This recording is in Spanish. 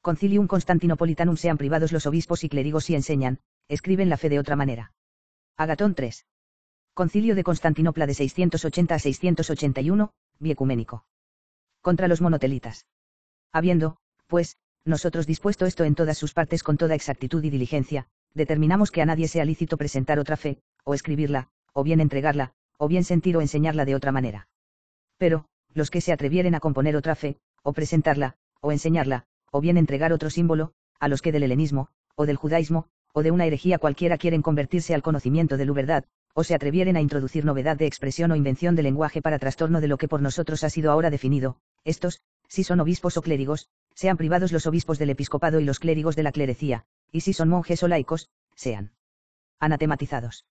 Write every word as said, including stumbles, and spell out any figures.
Concilium Constantinopolitanum sean privados los obispos y clérigos si enseñan, escriben la fe de otra manera. Agatón tres. Concilio de Constantinopla de seiscientos ochenta a seiscientos ochenta y uno, biecuménico. Contra los monotelitas. Habiendo, pues, nosotros dispuesto esto en todas sus partes con toda exactitud y diligencia, determinamos que a nadie sea lícito presentar otra fe, o escribirla, o bien entregarla, o bien sentir o enseñarla de otra manera. Pero, los que se atrevieren a componer otra fe, o presentarla, o enseñarla, o bien entregar otro símbolo, a los que del helenismo, o del judaísmo, o de una herejía cualquiera quieren convertirse al conocimiento de la verdad, o se atrevieren a introducir novedad de expresión o invención de lenguaje para trastorno de lo que por nosotros ha sido ahora definido, estos, si son obispos o clérigos, sean privados los obispos del episcopado y los clérigos de la clerecía, y si son monjes o laicos, sean anatematizados.